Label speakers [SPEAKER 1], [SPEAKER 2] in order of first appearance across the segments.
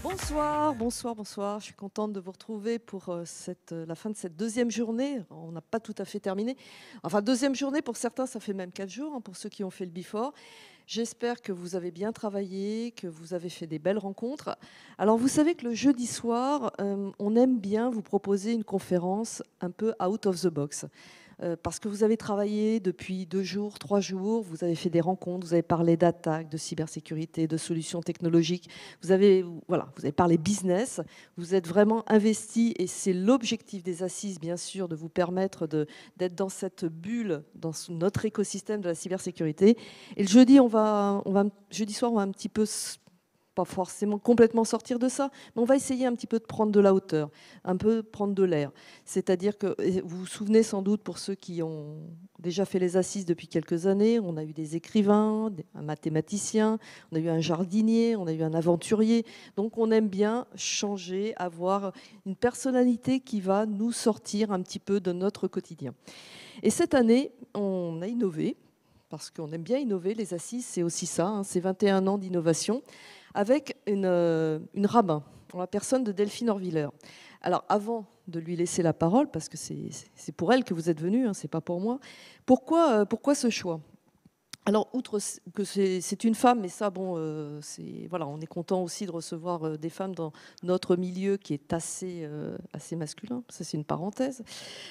[SPEAKER 1] Bonsoir, bonsoir, bonsoir. Je suis contente de vous retrouver pour la fin de cette deuxième journée. On n'a pas tout à fait terminé. Enfin, deuxième journée, pour certains, ça fait même 4 jours, hein, pour ceux qui ont fait le before. J'espère que vous avez bien travaillé, que vous avez fait des belles rencontres. Alors, vous savez que le jeudi soir, on aime bien vous proposer une conférence un peu out of the box. Parce que vous avez travaillé depuis 2 jours, 3 jours, vous avez fait des rencontres, vous avez parlé d'attaques, de cybersécurité, de solutions technologiques, vous avez parlé business, vous êtes vraiment investi et c'est l'objectif des assises, bien sûr, de vous permettre d'être dans cette bulle, dans notre écosystème de la cybersécurité. Et le jeudi, jeudi soir, on va un petit peu pas forcément complètement sortir de ça, mais on va essayer un petit peu de prendre de la hauteur, un peu prendre de l'air. C'est-à-dire que vous vous souvenez sans doute, pour ceux qui ont déjà fait les assises depuis quelques années, on a eu des écrivains, un mathématicien, on a eu un jardinier, on a eu un aventurier. Donc on aime bien changer, avoir une personnalité qui va nous sortir un petit peu de notre quotidien. Et cette année, on a innové, parce qu'on aime bien innover. Les assises, c'est aussi ça, hein, c'est 21 ans d'innovation, avec une rabbin, en la personne de Delphine Orviller. Alors, avant de lui laisser la parole, parce que c'est pour elle que vous êtes venus, hein, c'est pas pour moi, pourquoi ce choix ? Alors, outre que c'est une femme, mais ça, bon, voilà, on est content aussi de recevoir des femmes dans notre milieu qui est assez masculin, ça c'est une parenthèse.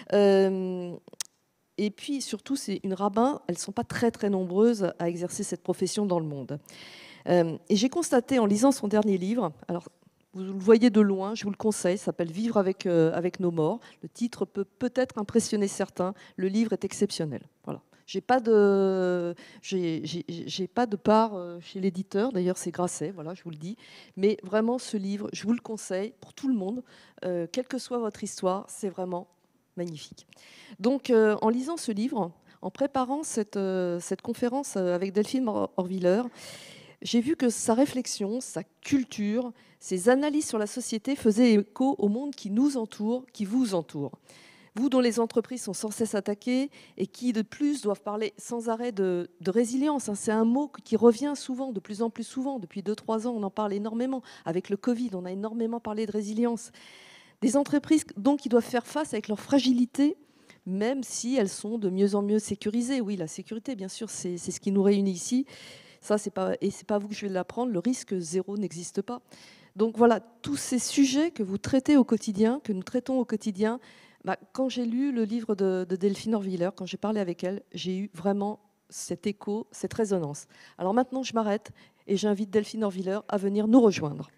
[SPEAKER 1] Et puis surtout, c'est une rabbin, elles ne sont pas très très nombreuses à exercer cette profession dans le monde. Et j'ai constaté en lisant son dernier livre, alors vous le voyez de loin, je vous le conseille, ça s'appelle Vivre avec nos morts. Le titre peut peut-être impressionner certains, le livre est exceptionnel. Voilà. J'ai pas de part chez l'éditeur, d'ailleurs c'est Grasset, voilà, je vous le dis. Mais vraiment, ce livre, je vous le conseille pour tout le monde, quelle que soit votre histoire, c'est vraiment magnifique. Donc, en lisant ce livre, en préparant cette conférence avec Delphine Orviller, j'ai vu que sa réflexion, sa culture, ses analyses sur la société faisaient écho au monde qui nous entoure, qui vous entoure. Vous, dont les entreprises sont sans cesse attaquées et qui, de plus, doivent parler sans arrêt de résilience. C'est un mot qui revient souvent, de plus en plus souvent. Depuis 2-3 ans, on en parle énormément. Avec le Covid, on a énormément parlé de résilience. Des entreprises donc qui doivent faire face avec leur fragilité, même si elles sont de mieux en mieux sécurisées. Oui, la sécurité, bien sûr, c'est ce qui nous réunit ici. Ça, c'est pas vous que je vais l'apprendre, le risque zéro n'existe pas. Donc voilà, tous ces sujets que vous traitez au quotidien, que nous traitons au quotidien, quand j'ai lu le livre de Delphine Orviller, quand j'ai parlé avec elle, j'ai eu vraiment cet écho, cette résonance. Alors maintenant, je m'arrête et j'invite Delphine Orviller à venir nous rejoindre.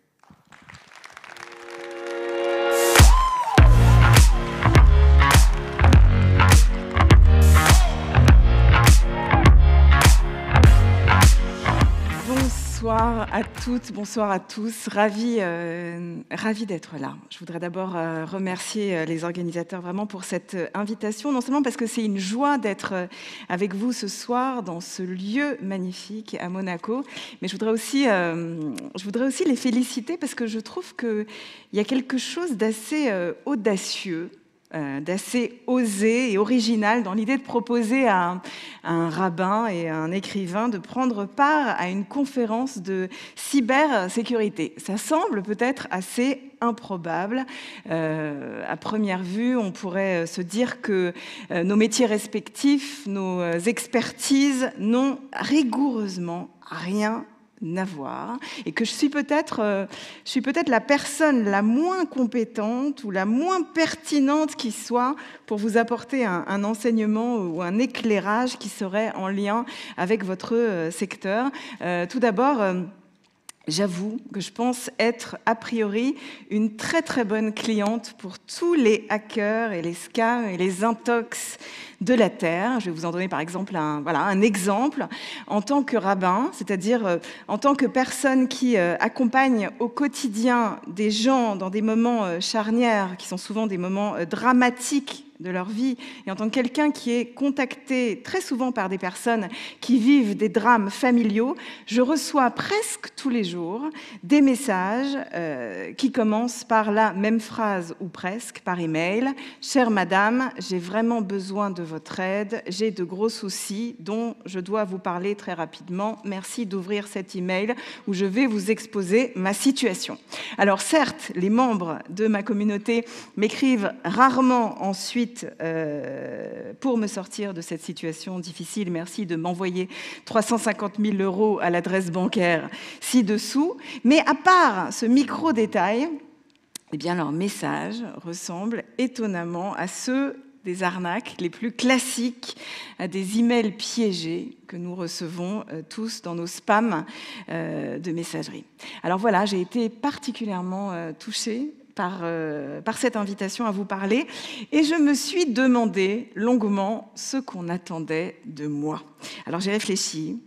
[SPEAKER 2] Bonsoir à toutes, bonsoir à tous. Ravi d'être là. Je voudrais d'abord remercier les organisateurs vraiment pour cette invitation, non seulement parce que c'est une joie d'être avec vous ce soir dans ce lieu magnifique à Monaco, mais je voudrais aussi les féliciter parce que je trouve qu'il y a quelque chose d'assez audacieux, d'assez osé et original dans l'idée de proposer à un rabbin et à un écrivain de prendre part à une conférence de cybersécurité. Ça semble peut-être assez improbable. À première vue, on pourrait se dire que nos métiers respectifs, nos expertises n'ont rigoureusement rien à voir, et que je suis peut-être la personne la moins compétente ou la moins pertinente qui soit pour vous apporter un enseignement ou un éclairage qui serait en lien avec votre secteur. Tout d'abord, j'avoue que je pense être a priori une très très bonne cliente pour tous les hackers et les scams et les intox de la Terre. Je vais vous en donner par exemple un exemple. En tant que rabbin, c'est-à-dire en tant que personne qui accompagne au quotidien des gens dans des moments charnières, qui sont souvent des moments dramatiques de leur vie et en tant que quelqu'un qui est contacté très souvent par des personnes qui vivent des drames familiaux, je reçois presque tous les jours des messages qui commencent par la même phrase ou presque par email. « Chère madame, j'ai vraiment besoin de votre aide, j'ai de gros soucis dont je dois vous parler très rapidement. Merci d'ouvrir cet email où je vais vous exposer ma situation. » Alors certes, les membres de ma communauté m'écrivent rarement ensuite pour me sortir de cette situation difficile. Merci de m'envoyer 350 000 € à l'adresse bancaire ci-dessous. Mais à part ce micro-détail, eh bien, leurs messages ressemblent étonnamment à ceux des arnaques les plus classiques, à des emails piégés que nous recevons tous dans nos spams de messagerie. Alors voilà, j'ai été particulièrement touchée par cette invitation à vous parler et je me suis demandé longuement ce qu'on attendait de moi. Alors j'ai réfléchi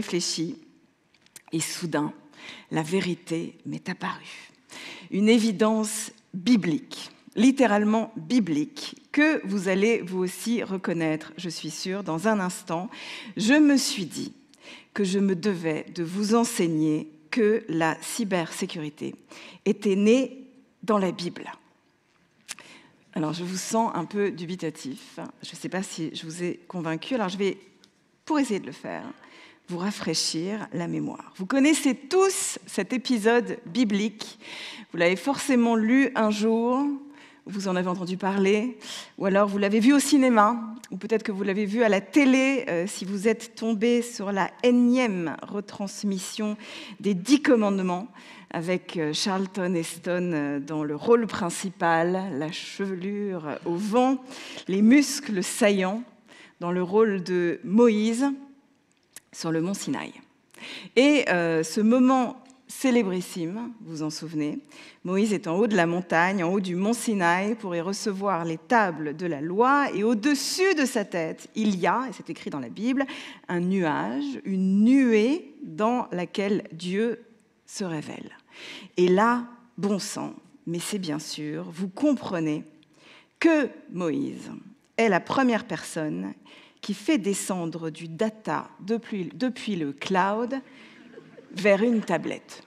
[SPEAKER 2] et soudain, la vérité m'est apparue. Une évidence biblique, littéralement biblique, que vous allez vous aussi reconnaître, je suis sûre, dans un instant. Je me suis dit que je me devais de vous enseigner que la cybersécurité était née dans la Bible. Alors, je vous sens un peu dubitatif. Je ne sais pas si je vous ai convaincu. Alors, je vais, pour essayer de le faire, vous rafraîchir la mémoire. Vous connaissez tous cet épisode biblique. Vous l'avez forcément lu un jour, vous en avez entendu parler, ou alors vous l'avez vu au cinéma, ou peut-être que vous l'avez vu à la télé, si vous êtes tombé sur la énième retransmission des 10 commandements, avec Charlton Heston dans le rôle principal, la chevelure au vent, les muscles saillants, dans le rôle de Moïse, sur le mont Sinaï. Et ce moment célébrissime, vous vous en souvenez, Moïse est en haut de la montagne, en haut du mont Sinaï, pour y recevoir les tables de la loi, et au-dessus de sa tête, il y a, et c'est écrit dans la Bible, un nuage, une nuée dans laquelle Dieu se révèle. Et là, bon sang, mais c'est bien sûr, vous comprenez que Moïse est la première personne qui fait descendre du data depuis le cloud vers une tablette.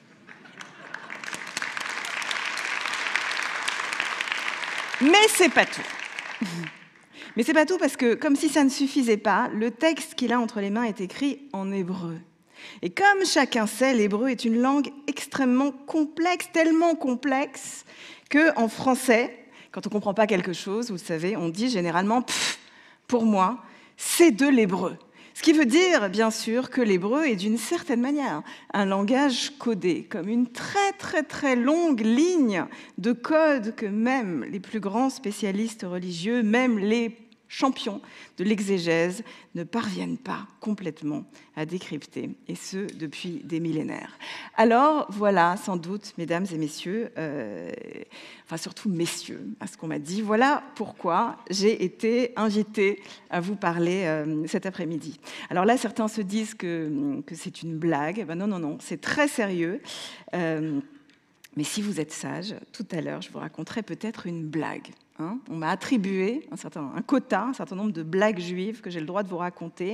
[SPEAKER 2] Mais c'est pas tout. Mais c'est pas tout parce que, comme si ça ne suffisait pas, le texte qu'il a entre les mains est écrit en hébreu. Et comme chacun sait, l'hébreu est une langue extrêmement complexe, tellement complexe qu'en français, quand on ne comprend pas quelque chose, vous le savez, on dit généralement « pour moi, c'est de l'hébreu ». Ce qui veut dire, bien sûr, que l'hébreu est d'une certaine manière un langage codé, comme une très très très longue ligne de code que même les plus grands spécialistes religieux, même les champions de l'exégèse, ne parviennent pas complètement à décrypter, et ce, depuis des millénaires. Alors, voilà, sans doute, mesdames et messieurs, enfin surtout messieurs, à ce qu'on m'a dit, voilà pourquoi j'ai été invitée à vous parler cet après-midi. Alors là, certains se disent que c'est une blague. Ben non, c'est très sérieux. Mais si vous êtes sage, tout à l'heure, je vous raconterai peut-être une blague. On m'a attribué un quota, un certain nombre de blagues juives que j'ai le droit de vous raconter.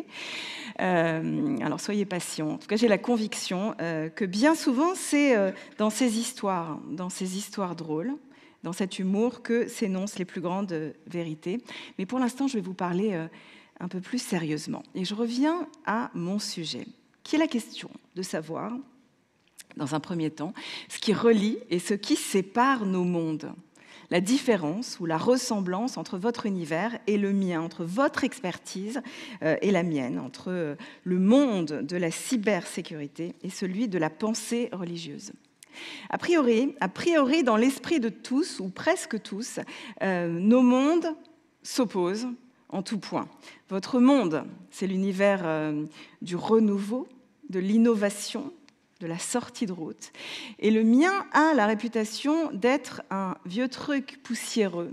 [SPEAKER 2] Alors soyez patients. En tout cas, j'ai la conviction que bien souvent, c'est dans ces histoires drôles, dans cet humour, que s'énoncent les plus grandes vérités. Mais pour l'instant, je vais vous parler un peu plus sérieusement. Et je reviens à mon sujet, qui est la question de savoir, dans un premier temps, ce qui relie et ce qui sépare nos mondes. La différence ou la ressemblance entre votre univers et le mien, entre votre expertise et la mienne, entre le monde de la cybersécurité et celui de la pensée religieuse. A priori, dans l'esprit de tous, ou presque tous, nos mondes s'opposent en tout point. Votre monde, c'est l'univers du renouveau, de l'innovation, de la sortie de route. Et le mien a la réputation d'être un vieux truc poussiéreux,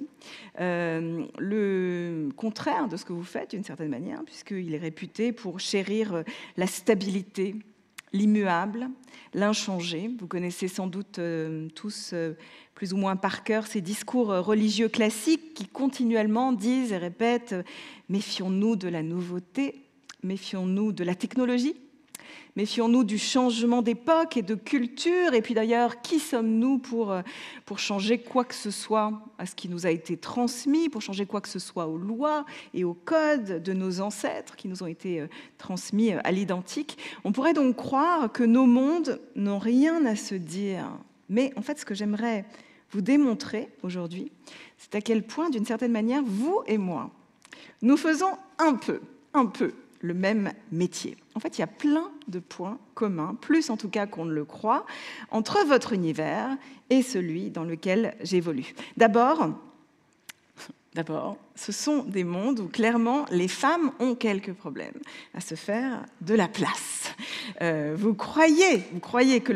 [SPEAKER 2] le contraire de ce que vous faites d'une certaine manière, puisqu'il est réputé pour chérir la stabilité, l'immuable, l'inchangé. Vous connaissez sans doute tous plus ou moins par cœur ces discours religieux classiques qui continuellement disent et répètent « méfions-nous de la nouveauté, méfions-nous de la technologie ». Méfions-nous du changement d'époque et de culture. Et puis d'ailleurs, qui sommes-nous pour changer quoi que ce soit à ce qui nous a été transmis, pour changer quoi que ce soit aux lois et aux codes de nos ancêtres qui nous ont été transmis à l'identique. On pourrait donc croire que nos mondes n'ont rien à se dire. Mais en fait, ce que j'aimerais vous démontrer aujourd'hui, c'est à quel point, d'une certaine manière, vous et moi, nous faisons un peu le même métier. En fait, il y a plein de points communs, plus en tout cas qu'on ne le croit, entre votre univers et celui dans lequel j'évolue. D'abord, ce sont des mondes où clairement les femmes ont quelques problèmes à se faire de la place. Vous croyez que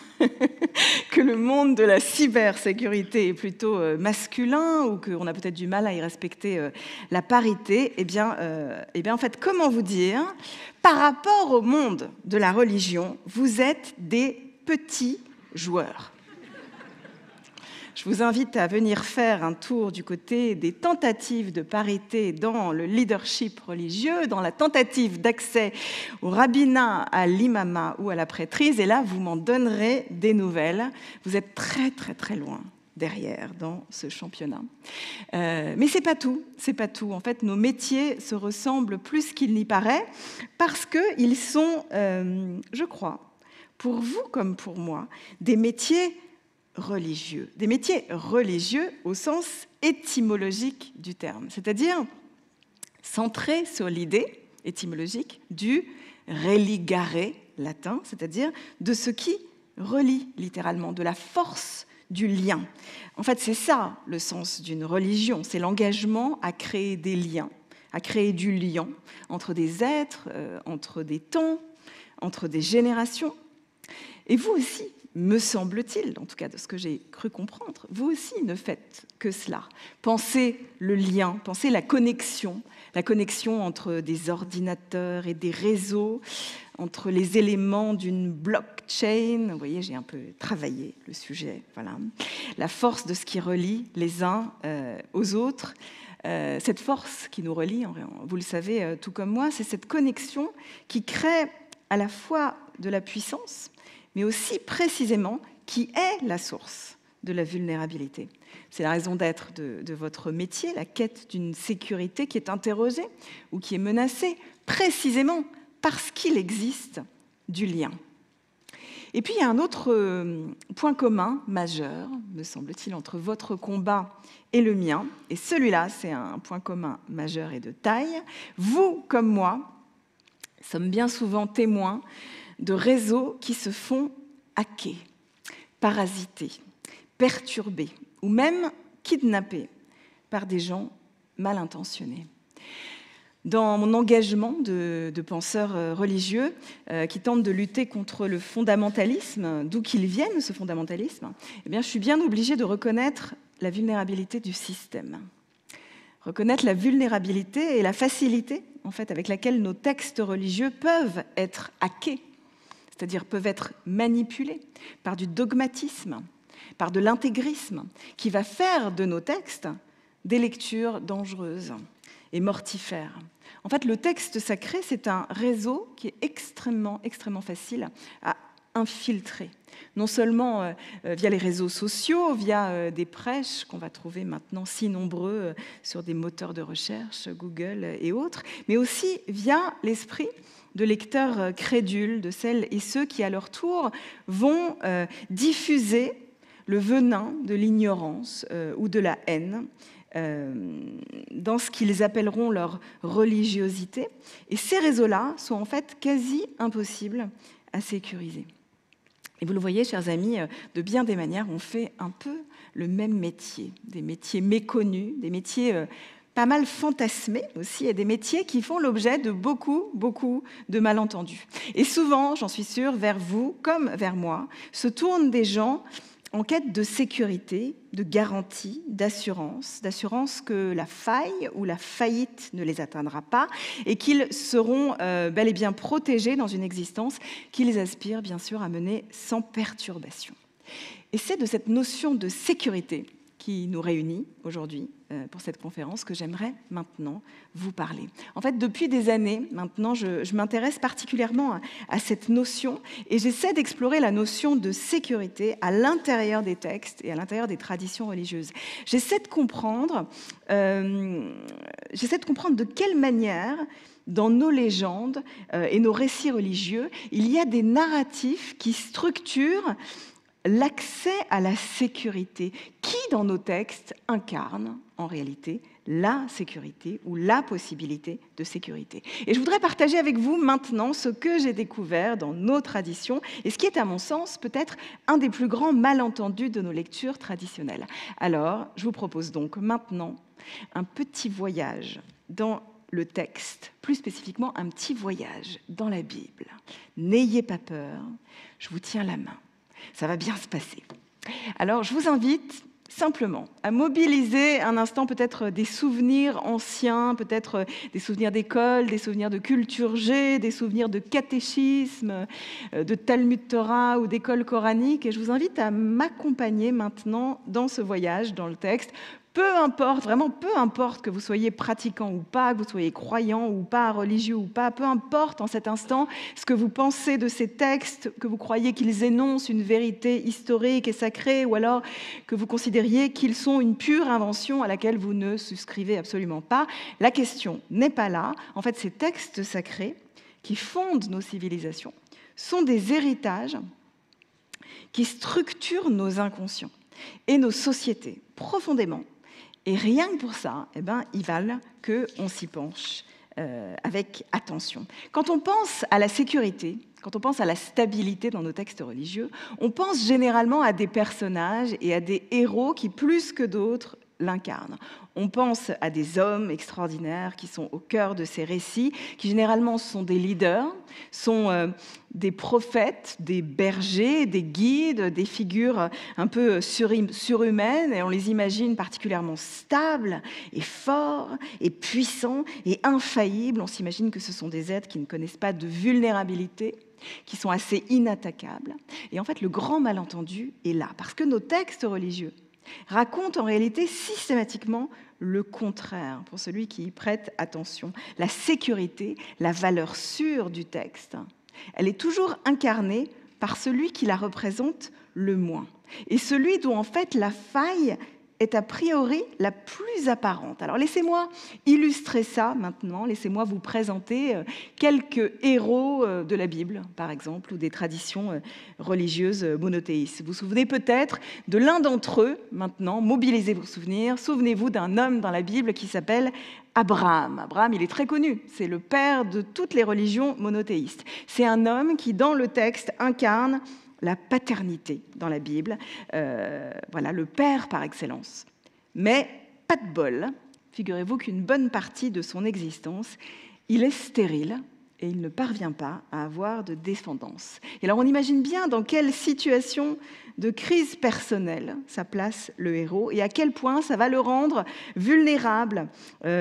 [SPEAKER 2] le monde de la cybersécurité est plutôt masculin ou qu'on a peut-être du mal à y respecter la parité. Eh bien, en fait, comment vous dire, par rapport au monde de la religion, vous êtes des petits joueurs. Je vous invite à venir faire un tour du côté des tentatives de parité dans le leadership religieux, dans la tentative d'accès au rabbinat, à l'imama ou à la prêtrise. Et là, vous m'en donnerez des nouvelles. Vous êtes très, très, très loin derrière dans ce championnat. Mais c'est pas tout. En fait, nos métiers se ressemblent plus qu'il n'y paraît parce qu'ils sont, je crois, pour vous comme pour moi, des métiers religieux. Des métiers religieux au sens étymologique du terme, c'est-à-dire centrés sur l'idée étymologique du religare latin, c'est-à-dire de ce qui relie littéralement, de la force du lien. En fait, c'est ça le sens d'une religion, c'est l'engagement à créer des liens, à créer du lien entre des êtres, entre des temps, entre des générations. Et vous aussi, me semble-t-il, en tout cas de ce que j'ai cru comprendre, vous aussi ne faites que cela. Pensez le lien, pensez la connexion entre des ordinateurs et des réseaux, entre les éléments d'une blockchain. Vous voyez, j'ai un peu travaillé le sujet. Voilà. La force de ce qui relie les uns aux autres. Cette force qui nous relie, vous le savez tout comme moi, c'est cette connexion qui crée à la fois de la puissance, mais aussi précisément qui est la source de la vulnérabilité. C'est la raison d'être de votre métier, la quête d'une sécurité qui est interrogée ou qui est menacée, précisément parce qu'il existe du lien. Et puis il y a un autre point commun majeur, me semble-t-il, entre votre combat et le mien, et celui-là, c'est un point commun majeur et de taille. Vous, comme moi, sommes bien souvent témoins de réseaux qui se font hacker, parasiter, perturber ou même kidnapper par des gens mal intentionnés. Dans mon engagement de penseur religieux qui tente de lutter contre le fondamentalisme, d'où qu'il vienne ce fondamentalisme, eh bien, je suis bien obligée de reconnaître la vulnérabilité du système. Reconnaître la vulnérabilité et la facilité en fait, avec laquelle nos textes religieux peuvent être hackés, c'est-à-dire peuvent être manipulés par du dogmatisme, par de l'intégrisme, qui va faire de nos textes des lectures dangereuses et mortifères. En fait, le texte sacré, c'est un réseau qui est extrêmement facile à infiltrer. Non seulement via les réseaux sociaux, via des prêches qu'on va trouver maintenant si nombreux sur des moteurs de recherche, Google et autres, mais aussi via l'esprit de lecteurs crédules, de celles et ceux qui, à leur tour, vont diffuser le venin de l'ignorance ou de la haine dans ce qu'ils appelleront leur religiosité. Et ces réseaux-là sont en fait quasi impossibles à sécuriser. Et vous le voyez, chers amis, de bien des manières, on fait un peu le même métier, des métiers méconnus, des métiers pas mal fantasmés aussi, et des métiers qui font l'objet de beaucoup de malentendus. Et souvent, j'en suis sûre, vers vous comme vers moi, se tournent des gens en quête de sécurité, de garantie, d'assurance que la faille ou la faillite ne les atteindra pas et qu'ils seront bel et bien protégés dans une existence qu'ils aspirent bien sûr à mener sans perturbation. Et c'est de cette notion de sécurité qui nous réunit aujourd'hui pour cette conférence que j'aimerais maintenant vous parler. En fait, depuis des années, maintenant, je m'intéresse particulièrement à cette notion et j'essaie d'explorer la notion de sécurité à l'intérieur des textes et à l'intérieur des traditions religieuses. J'essaie de comprendre de quelle manière dans nos légendes et nos récits religieux, il y a des narratifs qui structurent l'accès à la sécurité. Qui, dans nos textes, incarne, en réalité, la sécurité ou la possibilité de sécurité? Et je voudrais partager avec vous maintenant ce que j'ai découvert dans nos traditions et ce qui est, à mon sens, peut-être un des plus grands malentendus de nos lectures traditionnelles. Alors, je vous propose donc maintenant un petit voyage dans le texte, plus spécifiquement un petit voyage dans la Bible. N'ayez pas peur, je vous tiens la main. Ça va bien se passer. Alors, je vous invite simplement à mobiliser un instant peut-être des souvenirs anciens, peut-être des souvenirs d'école, des souvenirs de culture G, des souvenirs de catéchisme, de Talmud Torah ou d'école coranique. Et je vous invite à m'accompagner maintenant dans ce voyage, dans le texte. Peu importe, vraiment peu importe que vous soyez pratiquant ou pas, que vous soyez croyant ou pas, religieux ou pas, peu importe en cet instant ce que vous pensez de ces textes, que vous croyez qu'ils énoncent une vérité historique et sacrée, ou alors que vous considériez qu'ils sont une pure invention à laquelle vous ne souscrivez absolument pas. La question n'est pas là. En fait, ces textes sacrés qui fondent nos civilisations sont des héritages qui structurent nos inconscients et nos sociétés profondément. Et rien que pour ça, ils valent qu'on s'y penche avec attention. Quand on pense à la sécurité, quand on pense à la stabilité dans nos textes religieux, on pense généralement à des personnages et à des héros qui, plus que d'autres, l'incarnent. On pense à des hommes extraordinaires qui sont au cœur de ces récits, qui généralement sont des leaders, sont des prophètes, des bergers, des guides, des figures un peu surhumaines, et on les imagine particulièrement stables et forts et puissants et infaillibles. On s'imagine que ce sont des êtres qui ne connaissent pas de vulnérabilité, qui sont assez inattaquables. Et en fait, le grand malentendu est là, parce que nos textes religieux racontent en réalité systématiquement le contraire, pour celui qui y prête attention. La sécurité, la valeur sûre du texte, elle est toujours incarnée par celui qui la représente le moins. Et celui dont en fait la faille est a priori la plus apparente. Alors laissez-moi illustrer ça maintenant, laissez-moi vous présenter quelques héros de la Bible, par exemple, ou des traditions religieuses monothéistes. Vous vous souvenez peut-être de l'un d'entre eux, maintenant, mobilisez vos souvenirs, souvenez-vous d'un homme dans la Bible qui s'appelle Abraham. Abraham, il est très connu, c'est le père de toutes les religions monothéistes. C'est un homme qui, dans le texte, incarne la paternité dans la Bible, voilà, le père par excellence. Mais pas de bol, figurez-vous qu'une bonne partie de son existence, il est stérile et il ne parvient pas à avoir de descendance. Et alors on imagine bien dans quelle situation de crise personnelle ça place le héros et à quel point ça va le rendre vulnérable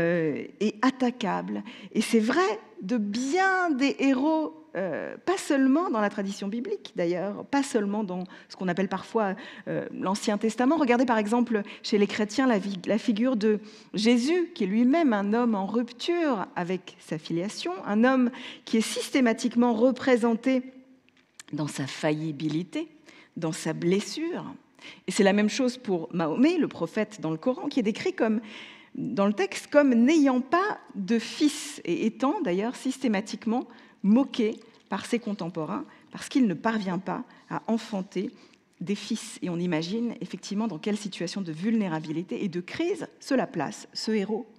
[SPEAKER 2] et attaquable. Et c'est vrai de bien des héros, pas seulement dans la tradition biblique d'ailleurs, pas seulement dans ce qu'on appelle parfois l'Ancien Testament. Regardez par exemple chez les chrétiens la figure de Jésus, qui est lui-même un homme en rupture avec sa filiation, un homme qui est systématiquement représenté dans sa faillibilité, dans sa blessure. Et c'est la même chose pour Mahomet, le prophète dans le Coran, qui est décrit dans le texte comme n'ayant pas de fils et étant d'ailleurs systématiquement moqué par ses contemporains parce qu'il ne parvient pas à enfanter des fils. Et on imagine effectivement dans quelle situation de vulnérabilité et de crise cela place ce héros.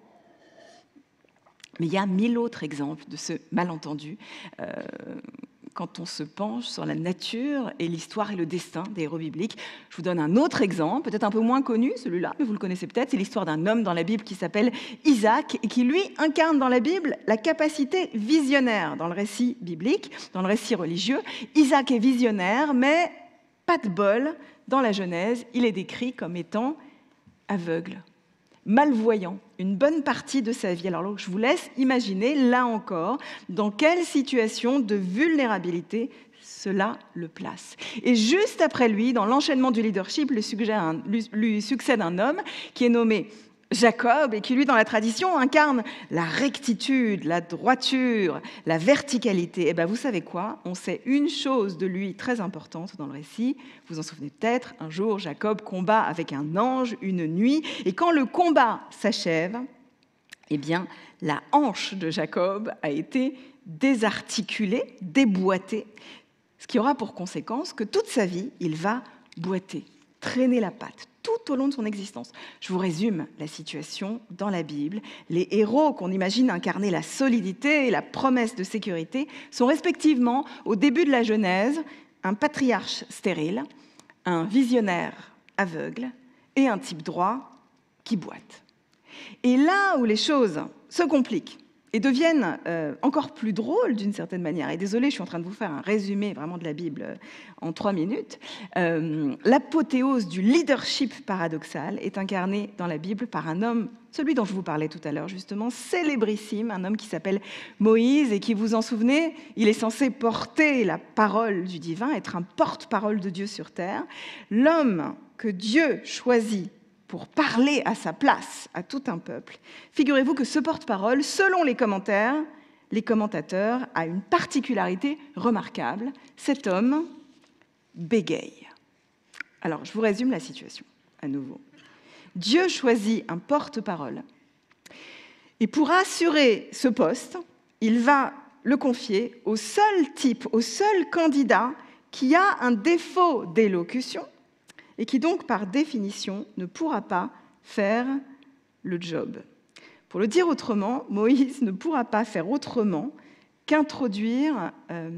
[SPEAKER 2] Mais il y a 1000 autres exemples de ce malentendu quand on se penche sur la nature et l'histoire et le destin des héros bibliques. Je vous donne un autre exemple, peut-être un peu moins connu, celui-là, mais vous le connaissez peut-être. C'est l'histoire d'un homme dans la Bible qui s'appelle Isaac et qui, lui, incarne dans la Bible la capacité visionnaire dans le récit biblique, dans le récit religieux. Isaac est visionnaire, mais pas de bol, dans la Genèse, il est décrit comme étant aveugle, malvoyant, une bonne partie de sa vie. Alors je vous laisse imaginer, là encore, dans quelle situation de vulnérabilité cela le place. Et juste après lui, dans l'enchaînement du leadership, lui succède un homme qui est nommé Jacob et qui, lui, dans la tradition, incarne la rectitude, la droiture, la verticalité. Et bien, vous savez quoi ? On sait une chose de lui très importante dans le récit. Vous vous en souvenez peut-être, un jour, Jacob combat avec un ange une nuit. Et quand le combat s'achève, eh bien, la hanche de Jacob a été désarticulée, déboîtée, ce qui aura pour conséquence que toute sa vie, il va boiter, traîner la patte, tout au long de son existence. Je vous résume la situation dans la Bible. Les héros qu'on imagine incarner la solidité et la promesse de sécurité sont respectivement, au début de la Genèse, un patriarche stérile, un visionnaire aveugle et un type droit qui boite. Et là où les choses se compliquent et deviennent encore plus drôles d'une certaine manière, et désolé, je suis en train de vous faire un résumé vraiment de la Bible en 3 minutes, l'apothéose du leadership paradoxal est incarnée dans la Bible par un homme, celui dont je vous parlais tout à l'heure justement, célébrissime, un homme qui s'appelle Moïse et qui, vous en souvenez, il est censé porter la parole du divin, être un porte-parole de Dieu sur terre, l'homme que Dieu choisit pour parler à sa place à tout un peuple. Figurez-vous que ce porte-parole, selon les commentateurs, a une particularité remarquable. Cet homme bégaye. Alors, je vous résume la situation à nouveau. Dieu choisit un porte-parole. Et pour assurer ce poste, il va le confier au seul type, au seul candidat qui a un défaut d'élocution, et qui donc, par définition, ne pourra pas faire le job. Pour le dire autrement, Moïse ne pourra pas faire autrement qu'introduire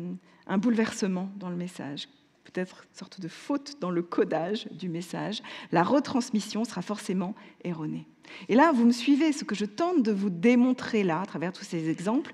[SPEAKER 2] un bouleversement dans le message, peut-être une sorte de faute dans le codage du message. La retransmission sera forcément erronée. Et là, vous me suivez, ce que je tente de vous démontrer là, à travers tous ces exemples,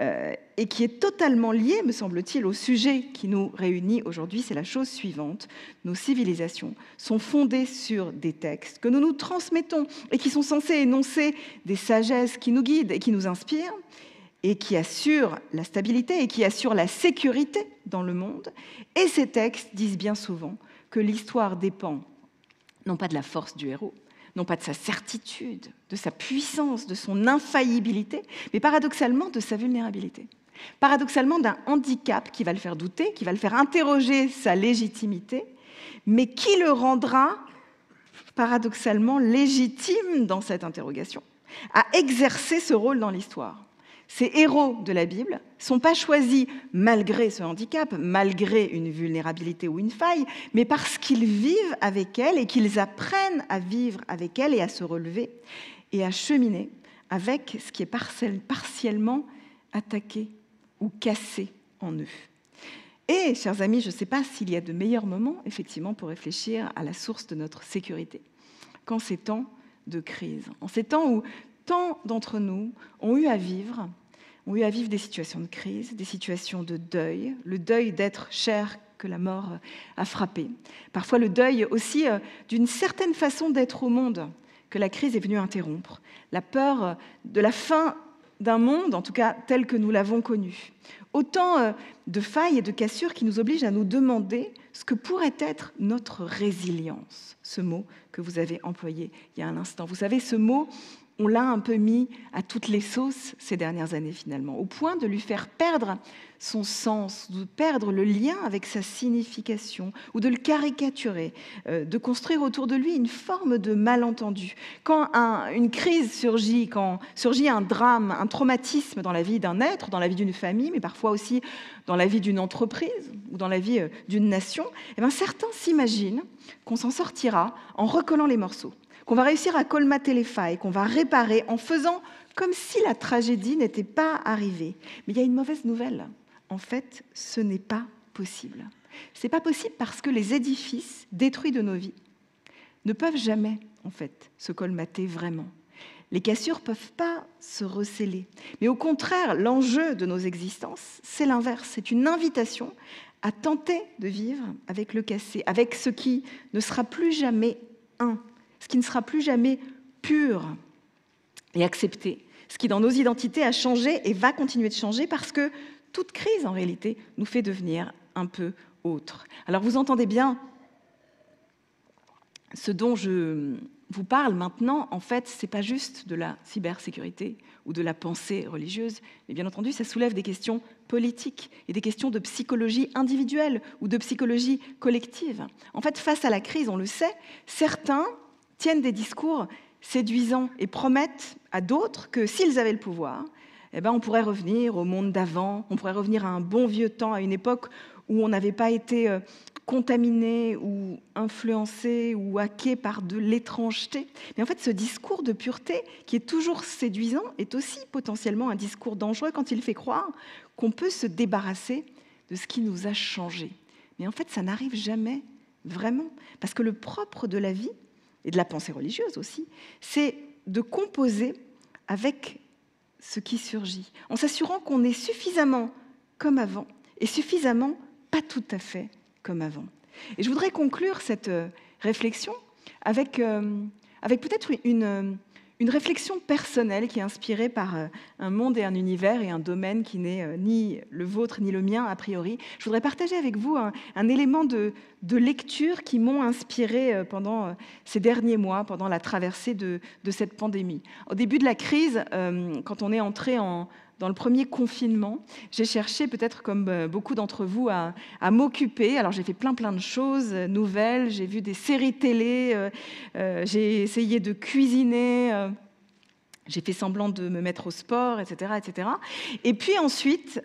[SPEAKER 2] et qui est totalement lié, me semble-t-il, au sujet qui nous réunit aujourd'hui, c'est la chose suivante. Nos civilisations sont fondées sur des textes que nous nous transmettons et qui sont censés énoncer des sagesses qui nous guident et qui nous inspirent et qui assurent la stabilité et qui assurent la sécurité dans le monde. Et ces textes disent bien souvent que l'histoire dépend non pas de la force du héros, non pas de sa certitude, de sa puissance, de son infaillibilité, mais paradoxalement de sa vulnérabilité. Paradoxalement d'un handicap qui va le faire douter, qui va le faire interroger sa légitimité, mais qui le rendra paradoxalement légitime dans cette interrogation, à exercer ce rôle dans l'histoire. Ces héros de la Bible ne sont pas choisis malgré ce handicap, malgré une vulnérabilité ou une faille, mais parce qu'ils vivent avec elle et qu'ils apprennent à vivre avec elle et à se relever et à cheminer avec ce qui est partiellement attaqué ou cassé en eux. Et, chers amis, je ne sais pas s'il y a de meilleurs moments, effectivement, pour réfléchir à la source de notre sécurité qu'en ces temps de crise, en ces temps où tant d'entre nous ont eu à vivre des situations de crise, des situations de deuil, le deuil d'être cher que la mort a frappé. Parfois le deuil aussi d'une certaine façon d'être au monde que la crise est venue interrompre. La peur de la fin d'un monde, en tout cas tel que nous l'avons connu. Autant de failles et de cassures qui nous obligent à nous demander ce que pourrait être notre résilience. Ce mot que vous avez employé il y a un instant. Vous savez, ce mot, on l'a un peu mis à toutes les sauces ces dernières années finalement, au point de lui faire perdre son sens, de perdre le lien avec sa signification, ou de le caricaturer, de construire autour de lui une forme de malentendu. Quand une crise surgit, quand surgit un drame, un traumatisme dans la vie d'un être, dans la vie d'une famille, mais parfois aussi dans la vie d'une entreprise ou dans la vie d'une nation, eh bien certains s'imaginent qu'on s'en sortira en recollant les morceaux, qu'on va réussir à colmater les failles, qu'on va réparer en faisant comme si la tragédie n'était pas arrivée. Mais il y a une mauvaise nouvelle. En fait, ce n'est pas possible. Ce n'est pas possible parce que les édifices détruits de nos vies ne peuvent jamais, en fait, se colmater vraiment. Les cassures ne peuvent pas se recéler. Mais au contraire, l'enjeu de nos existences, c'est l'inverse. C'est une invitation à tenter de vivre avec le cassé, avec ce qui ne sera plus jamais un, ce qui ne sera plus jamais pur et accepté, ce qui dans nos identités a changé et va continuer de changer parce que toute crise, en réalité, nous fait devenir un peu autres. Alors vous entendez bien, ce dont je vous parle maintenant, en fait, ce n'est pas juste de la cybersécurité ou de la pensée religieuse, mais bien entendu, ça soulève des questions politiques et des questions de psychologie individuelle ou de psychologie collective. En fait, face à la crise, on le sait, certains tiennent des discours séduisants et promettent à d'autres que s'ils avaient le pouvoir, eh ben, on pourrait revenir au monde d'avant, on pourrait revenir à un bon vieux temps, à une époque où on n'avait pas été contaminé ou influencé ou hacké par de l'étrangeté. Mais en fait, ce discours de pureté, qui est toujours séduisant, est aussi potentiellement un discours dangereux quand il fait croire qu'on peut se débarrasser de ce qui nous a changé. Mais en fait, ça n'arrive jamais vraiment. Parce que le propre de la vie, et de la pensée religieuse aussi, c'est de composer avec ce qui surgit, en s'assurant qu'on est suffisamment comme avant et suffisamment pas tout à fait comme avant. Et je voudrais conclure cette réflexion avec peut-être une réflexion personnelle qui est inspirée par un monde et un univers et un domaine qui n'est ni le vôtre ni le mien a priori. Je voudrais partager avec vous un élément de lecture qui m'ont inspiré pendant ces derniers mois, pendant la traversée de cette pandémie. Au début de la crise, quand on est entré dans le premier confinement, j'ai cherché, peut-être comme beaucoup d'entre vous, à m'occuper. Alors j'ai fait plein de choses nouvelles, j'ai vu des séries télé, j'ai essayé de cuisiner, j'ai fait semblant de me mettre au sport, etc. etc. Et puis ensuite,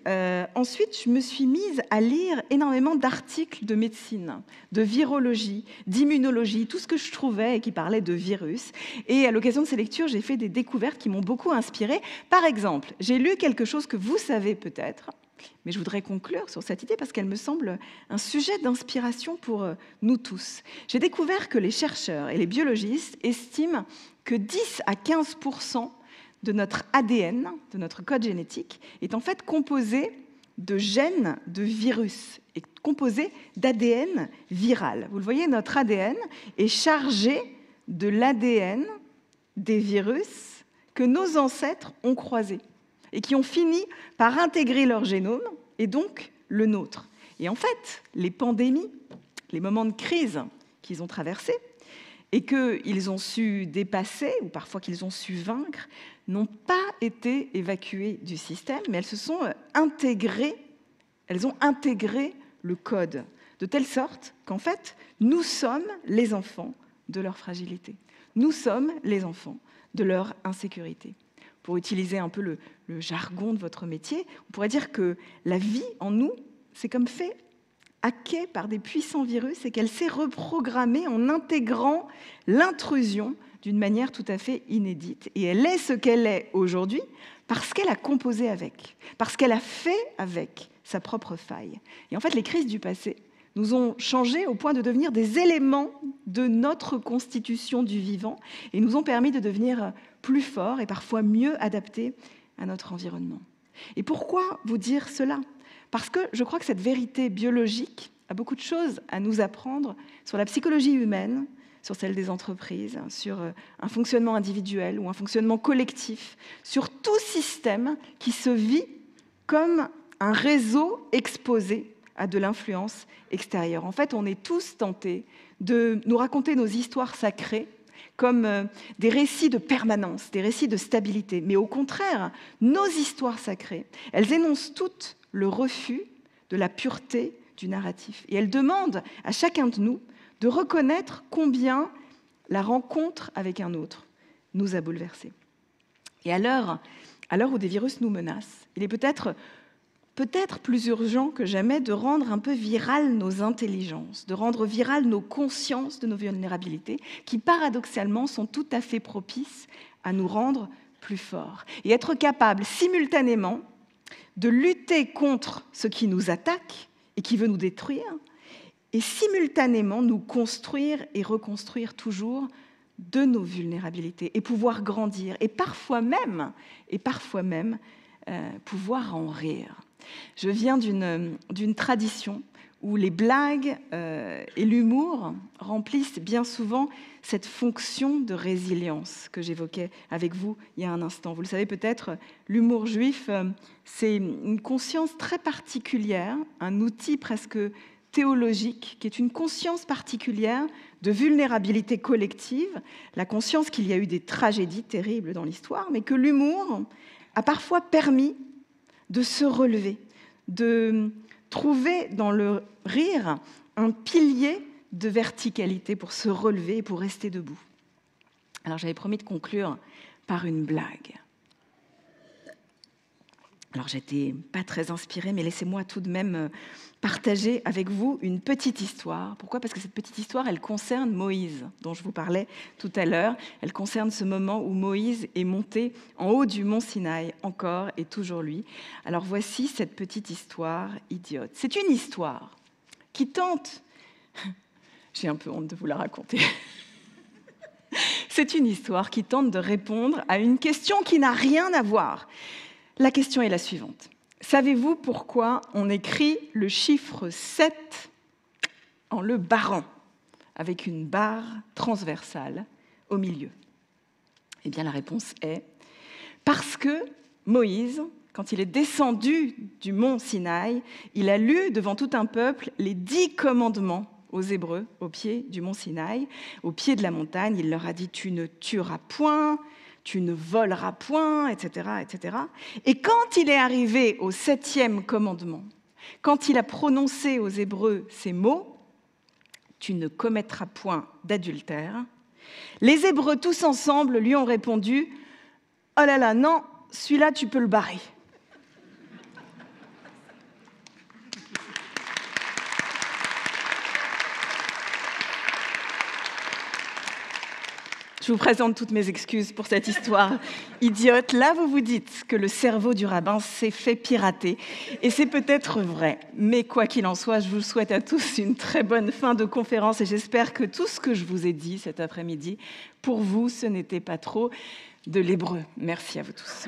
[SPEAKER 2] je me suis mise à lire énormément d'articles de médecine, de virologie, d'immunologie, tout ce que je trouvais et qui parlait de virus. Et à l'occasion de ces lectures, j'ai fait des découvertes qui m'ont beaucoup inspirée. Par exemple, j'ai lu quelque chose que vous savez peut-être, mais je voudrais conclure sur cette idée parce qu'elle me semble un sujet d'inspiration pour nous tous. J'ai découvert que les chercheurs et les biologistes estiment que 10 à 15% de notre ADN, de notre code génétique, est en fait composé de gènes de virus, est composé d'ADN viral. Vous le voyez, notre ADN est chargé de l'ADN des virus que nos ancêtres ont croisés et qui ont fini par intégrer leur génome et donc le nôtre. Et en fait, les pandémies, les moments de crise qu'ils ont traversés, et qu'ils ont su dépasser, ou parfois qu'ils ont su vaincre, n'ont pas été évacuées du système, mais elles ont intégré le code, de telle sorte qu'en fait, nous sommes les enfants de leur fragilité. Nous sommes les enfants de leur insécurité. Pour utiliser un peu le jargon de votre métier, on pourrait dire que la vie en nous, c'est comme fait hackée par des puissants virus et qu'elle s'est reprogrammée en intégrant l'intrusion d'une manière tout à fait inédite. Et elle est ce qu'elle est aujourd'hui parce qu'elle a composé avec, parce qu'elle a fait avec sa propre faille. Et en fait, les crises du passé nous ont changé au point de devenir des éléments de notre constitution du vivant et nous ont permis de devenir plus forts et parfois mieux adaptés à notre environnement. Et pourquoi vous dire cela ? Parce que je crois que cette vérité biologique a beaucoup de choses à nous apprendre sur la psychologie humaine, sur celle des entreprises, sur un fonctionnement individuel ou un fonctionnement collectif, sur tout système qui se vit comme un réseau exposé à de l'influence extérieure. En fait, on est tous tentés de nous raconter nos histoires sacrées comme des récits de permanence, des récits de stabilité. Mais au contraire, nos histoires sacrées, elles énoncent toutes le refus de la pureté du narratif. Et elles demandent à chacun de nous de reconnaître combien la rencontre avec un autre nous a bouleversés. Et à l'heure où des virus nous menacent, il est peut-être plus urgent que jamais de rendre un peu virales nos intelligences, de rendre virales nos consciences de nos vulnérabilités, qui paradoxalement sont tout à fait propices à nous rendre plus forts. Et être capable simultanément de lutter contre ce qui nous attaque et qui veut nous détruire, et simultanément nous construire et reconstruire toujours de nos vulnérabilités, et pouvoir grandir, et parfois même pouvoir en rire. Je viens d'une tradition où les blagues et l'humour remplissent bien souvent cette fonction de résilience que j'évoquais avec vous il y a un instant. Vous le savez peut-être, l'humour juif, c'est une conscience très particulière, un outil presque théologique, qui est une conscience particulière de vulnérabilité collective, la conscience qu'il y a eu des tragédies terribles dans l'histoire, mais que l'humour a parfois permis de se relever, de trouver dans le rire un pilier de verticalité pour se relever et pour rester debout. Alors j'avais promis de conclure par une blague. Alors j'étais pas très inspirée, mais laissez-moi tout de même partager avec vous une petite histoire. Pourquoi ? Parce que cette petite histoire, elle concerne Moïse, dont je vous parlais tout à l'heure. Elle concerne ce moment où Moïse est monté en haut du mont Sinaï, encore et toujours lui. Alors voici cette petite histoire idiote. C'est une histoire qui tente... J'ai un peu honte de vous la raconter. C'est une histoire qui tente de répondre à une question qui n'a rien à voir. La question est la suivante. Savez-vous pourquoi on écrit le chiffre 7 en le barrant, avec une barre transversale au milieu ? Eh bien, la réponse est parce que Moïse, quand il est descendu du mont Sinaï, il a lu devant tout un peuple les 10 commandements aux Hébreux, au pied du mont Sinaï, au pied de la montagne. Il leur a dit « Tu ne tueras point ». Tu ne voleras point, etc., etc. Et quand il est arrivé au 7e commandement, quand il a prononcé aux Hébreux ces mots, « Tu ne commettras point d'adultère », les Hébreux tous ensemble lui ont répondu « Oh là là, non, celui-là, tu peux le barrer ». Je vous présente toutes mes excuses pour cette histoire idiote. Là, vous vous dites que le cerveau du rabbin s'est fait pirater. Et c'est peut-être vrai. Mais quoi qu'il en soit, je vous souhaite à tous une très bonne fin de conférence. Et j'espère que tout ce que je vous ai dit cet après-midi, pour vous, ce n'était pas trop de l'hébreu. Merci à vous tous.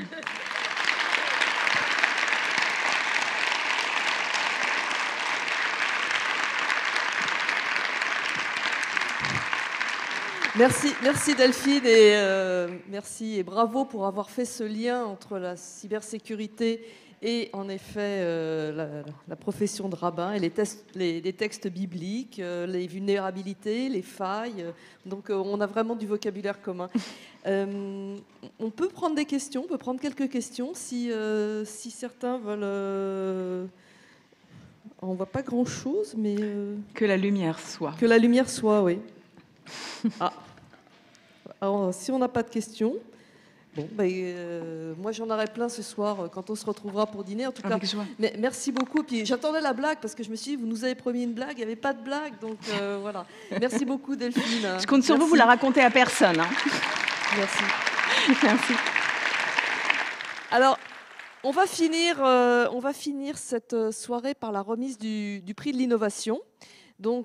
[SPEAKER 1] Merci Delphine et merci et bravo pour avoir fait ce lien entre la cybersécurité et en effet la profession de rabbin et les textes bibliques, les vulnérabilités, les failles. Donc on a vraiment du vocabulaire commun. On peut prendre des questions, on peut prendre quelques questions si certains veulent... on voit pas grand-chose, mais...
[SPEAKER 2] Que la lumière soit.
[SPEAKER 1] Que la lumière soit, oui. Ah. Alors, si on n'a pas de questions, bon, moi j'en aurai plein ce soir quand on se retrouvera pour dîner. En tout cas, mais merci beaucoup. Puis j'attendais la blague parce que je me suis dit, vous nous avez promis une blague, il n'y avait pas de blague, donc voilà. Merci beaucoup Delphine.
[SPEAKER 2] Je compte sur vous la racontez à personne. Hein.
[SPEAKER 1] Merci.
[SPEAKER 2] Merci.
[SPEAKER 1] Alors, on va finir cette soirée par la remise du prix de l'innovation. Donc,